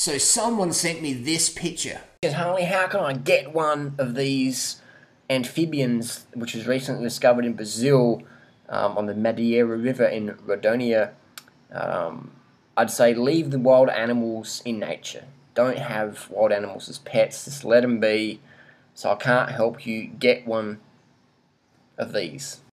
So someone sent me this picture. Harley, how can I get one of these amphibians, which was recently discovered in Brazil, on the Madeira River in Rondônia? I'd say leave the wild animals in nature. Don't have wild animals as pets. Just let them be. So I can't help you get one of these.